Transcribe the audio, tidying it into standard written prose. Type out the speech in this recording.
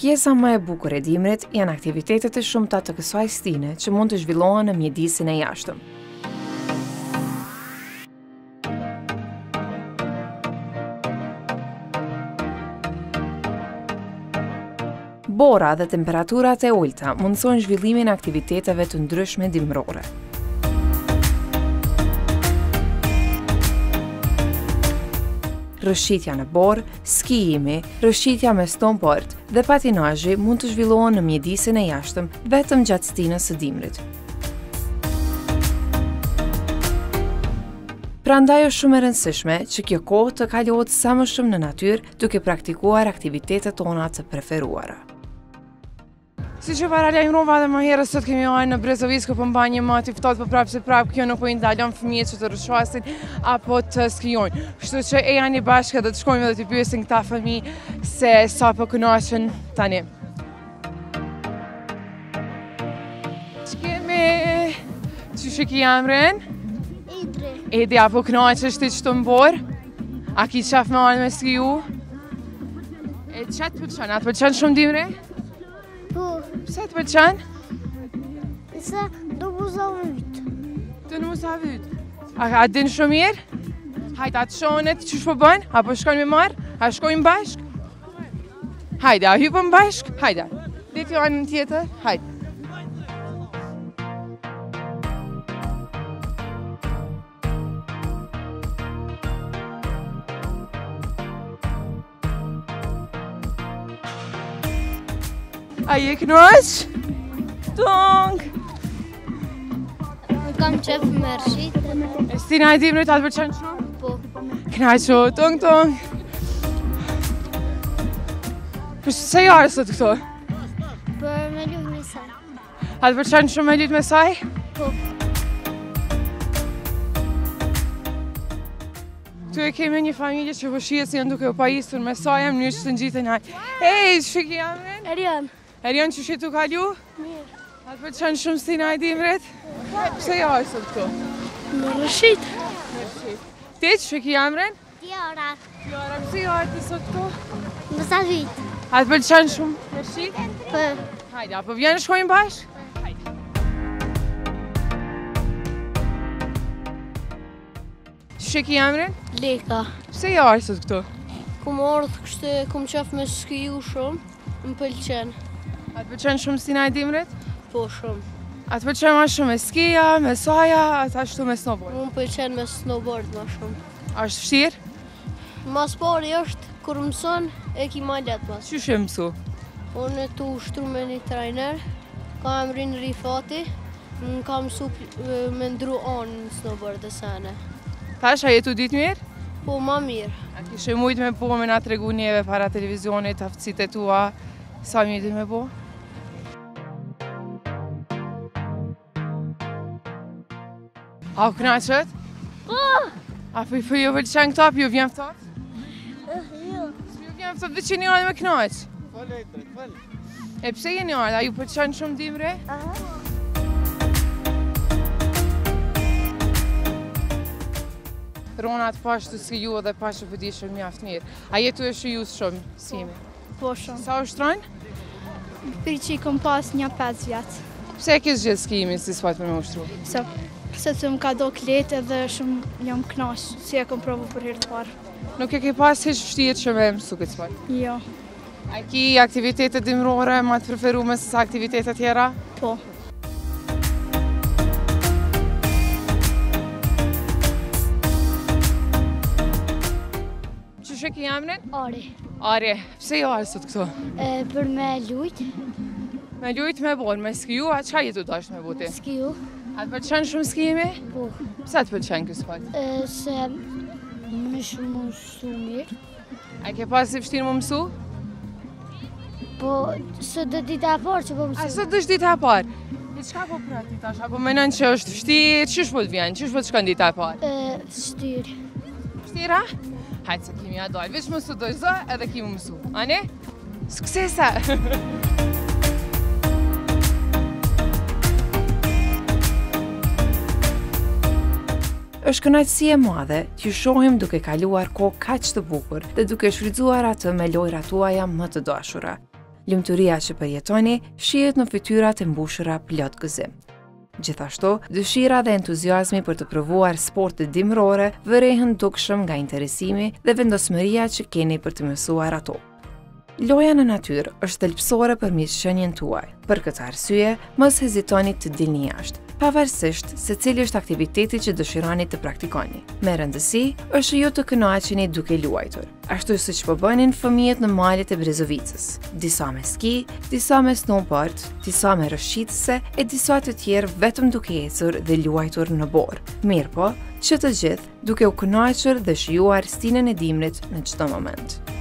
Pjesa më e bukur e dimrit janë aktivitetet e shumta të kësaj stine që mund të zhvillohen në mjedisin e jashtëm. Bora dhe temperaturat e ulta mundsojnë zhvillimin e aktiviteteve të ndryshme dimrore. Rëshqitja në borë, skijimi, rëshqitja me snowboard dhe patinazhi mund të zhvillohen në mjedisin e jashtëm vetëm gjatë stinës së dimrit. Prandaj është shumë e rëndësishme që kjo kohë të kalohet sa më shumë në natyrë duke praktikuar aktivitetet tona të preferuara. Si që para lajmërova dhe më herës sot kemi ojnë në Brezovisko për mba një mati ftohtë për prapë se prapë kjo nuk po i ndalon fëmijët që të rëshqasin apo të skijojnë. Kështu që e janë i bashkë dhe të shkojmë dhe të pyesin këta fëmijë se sa po kënaqen tani. Ç'kemi? Ç'është ki emrin? Idri. Edi, apo kënaqesh ti që të mborë? A ki qef me anë me skiju? E çat pëlqen? A të pëlqen shumë dimri? Po, Pse të pëlqen? se do mu zavyt. Të në musa vyt. A din shumë mirë? Hajde, a të shonet që shpo bënë? Apo shkojnë me marë? A shkojnë bashk? Hajde, a hypën bashk? Hajde. Dhe kjo anën tjetër? Hajde. A je kënaq? Tung! Kam qef me rëshit. E stina e dimrit atë pëlqen shumë? Po, Knaqo, tung! Për se jarë sot këto? për me luft me saj. Atë pëlqen shumë me lyt me saj? Po, Këtu e kemi një familje që vëshijet si janë duke u pajisur me saj, më një që të ngjitën haj. Ej, shiki jamrin? Erian. Erion që tu kalu? Mirë. Atë pëlqen shumë stina e dimrit? Pse jarë sot këto? Me rëshit. Ti që ki jamrin? Tjara. Jara, pse jarë ti sot këto? Me zavit. Atë pëlqen shumë me shit? Po, Hajde, apo vjenë shkojnë bashkë? Hajde. Që ki jamrin? Leka. Pse jarë sot këto? Kum ardhë kështë, kum qef me skiju shumë, më pëlqen. Atë pëlqen shumë stina e dimrit? Po shumë. Atë pëlqen ma shumë me skija, me saja, atë ashtu me snowboard. Më pëlqen me snowboard ma shumë. Ashtë vështirë? Mas pari është, kur mëson, e ki ma letë mas. Që shë mësu? Unë e tu ushtru me një trajner, ka emrin Rifati, më ka mësu me ndru anë në snowboard dhe sene. Tash, a jetu ditë mirë? Po ma mirë. A kishe mujtë me po me na tregu njeve para televizionit, aftësit e tua, sa mjeti me po? A u knaqët? po. A po ju pëlqen këta, po ju vjen ftohtë? Jo. Ju vjen ftohtë, dhe që një alë me knaq? E pse jeni alë, a ju pëlqen shumë dimri? Rona të pashtë të skiju dhe pashtë të pëdi shumë mjaftë mirë. A jetu e shiju shumë, simi? Po shumë. Sa ushtrojnë? Për që i kom pas një 5 vjetë. Pse e kisë gjithë skijimin si s'fajt me ushtru? Se të më ka do kletë edhe shumë jam knashë, si e kom provu për herë të parë. Nuk e ke pas heq vështirë që me mësu këtë s'fajt? Jo, A ki aktivitetet dimrore ma të preferume se sa aktivitetet tjera? po. Që ki emrin? Ari. Ari, pse jo arë sot këto? Për me lujt. Me lujt me bon, me skiju, a qa jetu dash me buti? Skiju. A të pëlqen shumë skijimi? Po, Pse të pëlqen kësë fakt? se më shumë mësu mirë. A ke pas si vështirë më mësu? Po, se dhe dita e parë që po A mësu. sot është dita e parë? E qka po prati tash? Apo menon që është vështirë, qysh po të vjen? Qysh po të shkon dita e parë? Shtirë. Vështira? Hajtë se kimi a dojnë, veç mësu dojnë zë edhe kimi mësu. Ane? Suksesa! Është kënaqësi e madhe që shohim duke kaluar kohë kaq të bukur dhe duke shfrytzuar atë me lojrat tuaja më të dashura. Lumturia që përjetoni shihet në fytyrat e mbushura plot gëzim. Gjithashtu, dëshira dhe entuziazmi për të provuar sporte dimrore vërehen dukshëm nga interesimi dhe vendosmëria që keni për të mësuar ato. Loja në natyrë është thelbësore për mirëqenien tuaj. Për këtë arsye, mos hezitoni të dilni jashtë, pavarësisht se cili është aktiviteti që dëshironi të praktikoni. Me rëndësi është ju të kënaqeni duke luajtur, ashtu siç po bënin fëmijët në malet e Brezovicës. Disa me ski, disa me snowboard, disa me rrshitëse e disa të tjerë vetëm duke ecur dhe luajtur në borë. Mirë po, që të gjithë duke u kënaqur dhe shijuar stinën e dimrit në çdo moment.